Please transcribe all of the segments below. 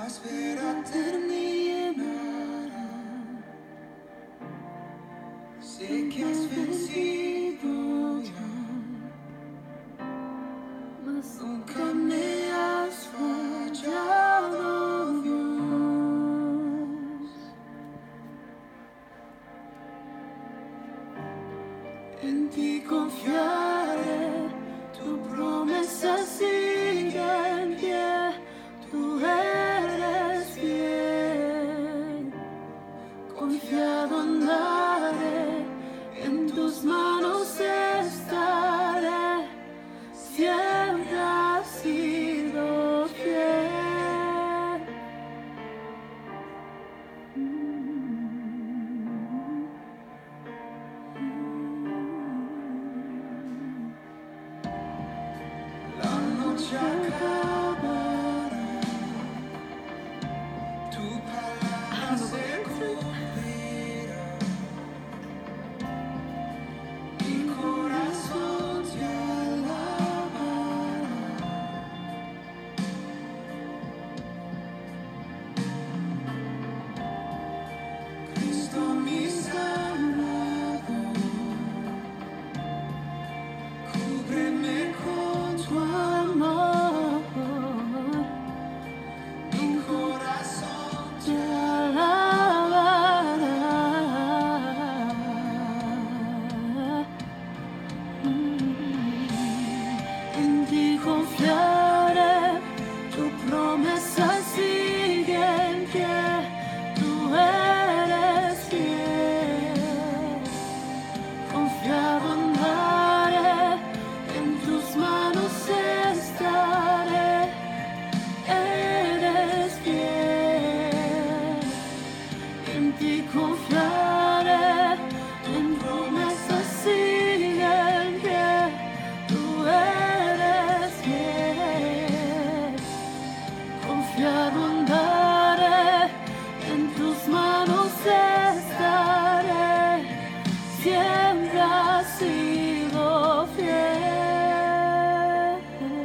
espera terminará. Sé que has vencido ya, mas nunca me has fallado, Dios. En ti confiaré, tu promesa sigue en pie, tú eres fiel. Confiado andaré, en tus manos estaré, siempre has sido fiel. La noche acabará, tu palabra se cumplirá. Mi corazón te alabará. Cristo mi Salvador, cúbreme con tu amor. Mi corazón te alabará. En ti confiaré, tu promesa sigue en pie, tú eres fiel. Confiado andaré, en tus manos estaré, eres fiel. En ti confiaré, en promesas sigue en pie, tú eres fiel. Confiado andaré, en tus manos estaré, siempre has sido fiel.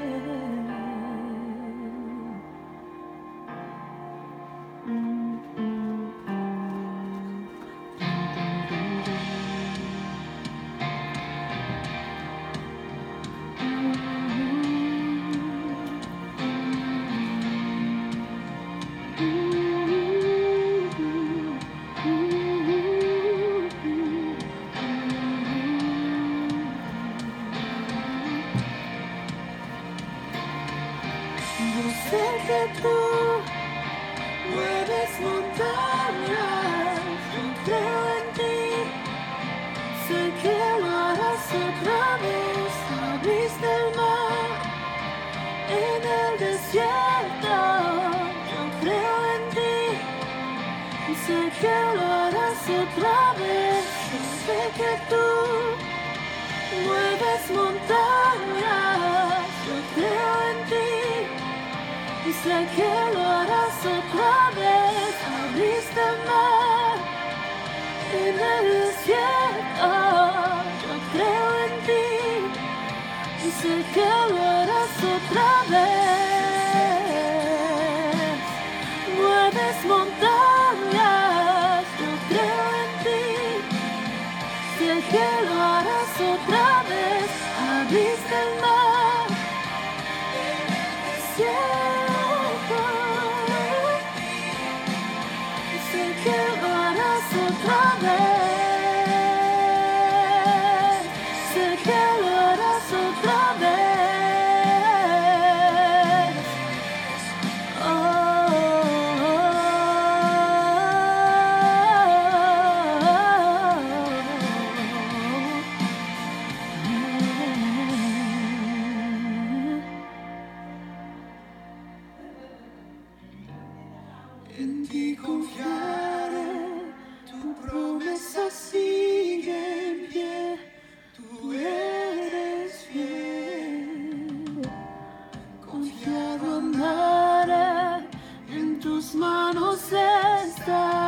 Yo sé que tú mueves montañas, yo creo en ti. Sé que lo harás otra vez, abriste el mar en el desierto. Yo creo en ti, sé que lo harás otra vez. Yo sé que tú mueves montañas, yo creo en ti. Y sé que lo harás otra vez, abriste el mar en el desierto. Yo creo en ti, y sé que lo harás otra vez. Mueves montañas, yo creo en ti. Sé que lo harás otra vez, abriste el mar en el desierto. Sé que lo harás otra vez. Sé que lo harás otra vez. Oh, en ti confiaré, tu promesa sigue en pie, tú eres fiel. Confiado andaré, en tus manos estaré.